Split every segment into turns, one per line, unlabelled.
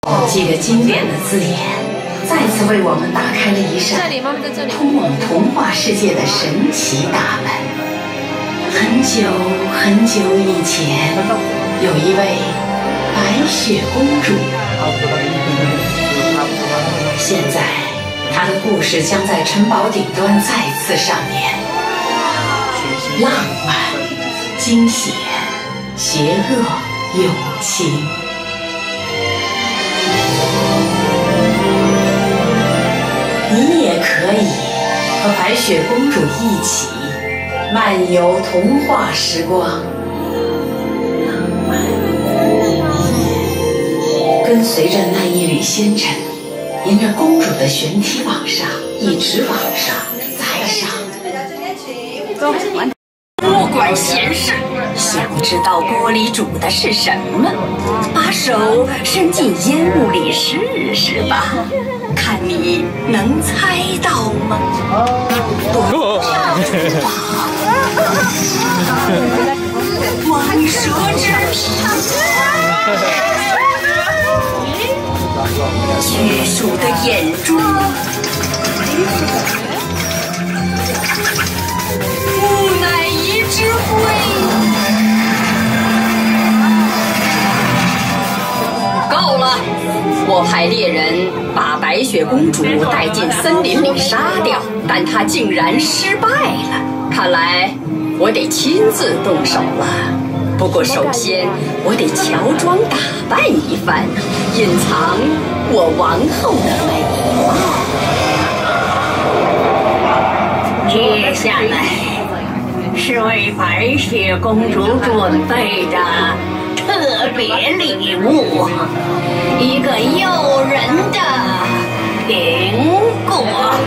几个经典的字眼，再次为我们打开了一扇通往童话世界的神奇大门。很久很久以前，有一位白雪公主。现在，她的故事将在城堡顶端再次上演。浪漫、惊险、邪恶、友情。你也可以和白雪公主一起漫游童话时光，跟随着那一缕仙尘，沿着公主的旋梯往上，一直往上，再上。
不管闲事，想知道锅里煮的是什么，把手伸进烟雾里试试吧，看你能猜到吗？蟒蛇之皮，巨鼠的眼珠，木乃伊之灰。够了！我派猎人把白雪公主带进森林里杀掉，但她竟然失败了。看来我得亲自动手了。不过首先我得乔装打扮一番，隐藏我王后的美貌。接下来是为白雪公主准备的特别礼物，一个诱人的苹果。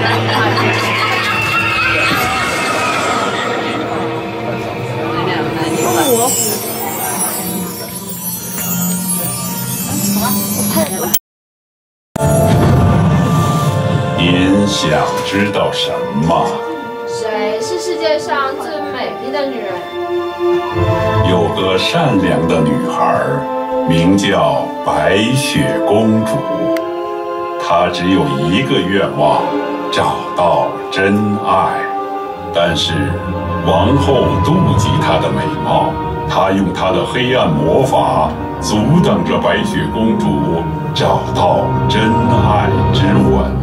您想知道什么？
谁是世界上最美丽的女人？
有个善良的女孩，名叫白雪公主。她只有一个愿望，找到真爱。但是王后妒忌她的美貌，她用她的黑暗魔法阻挡着白雪公主找到真爱之吻。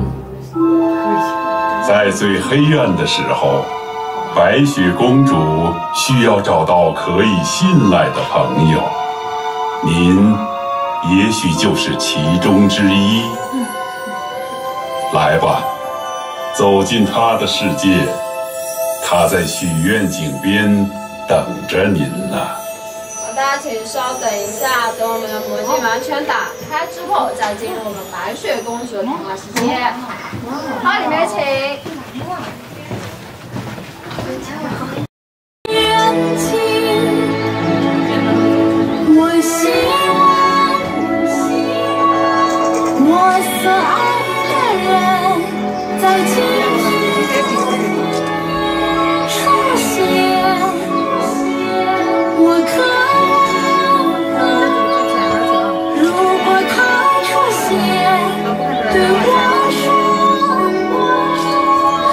在最黑暗的时候，白雪公主需要找到可以信赖的朋友，您也许就是其中之一。来吧，走进她的世界，她在许愿井边等着您呢。
大家请稍等一下，等我们的魔镜完全打开之后，再进入我们白雪公主的童话世界。好，里面请。
我希望我所爱的人在今天出现，我渴望如果他出现，对我说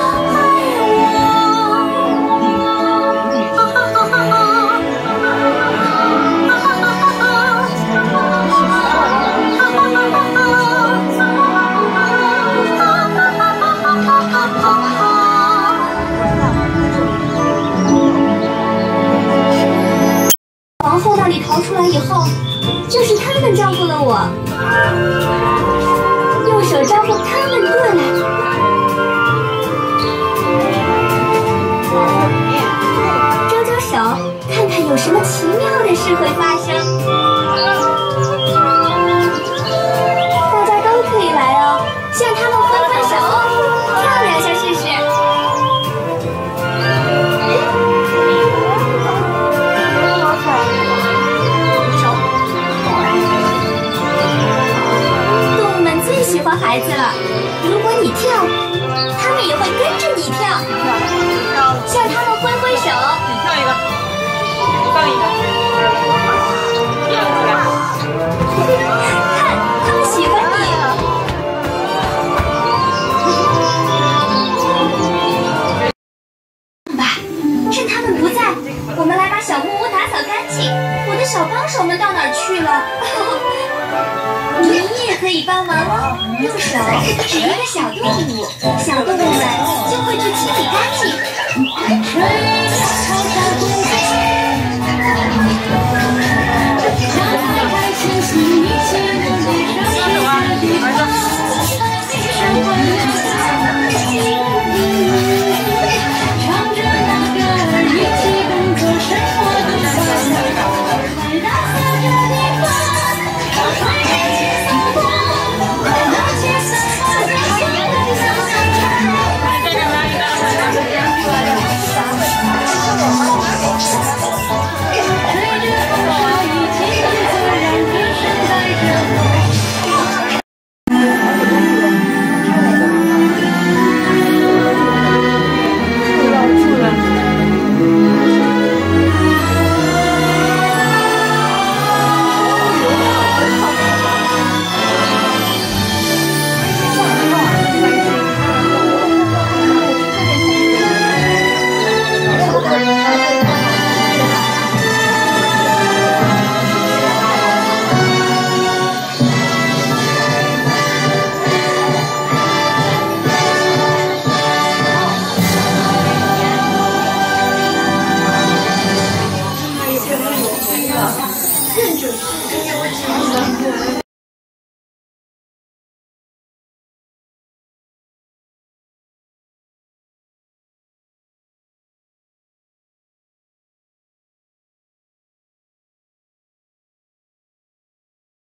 我们来把小木屋打扫干净。我的小帮手们到哪儿去了？你也可以帮忙哦。入手是一个小动物，小动物们就会去清理干净。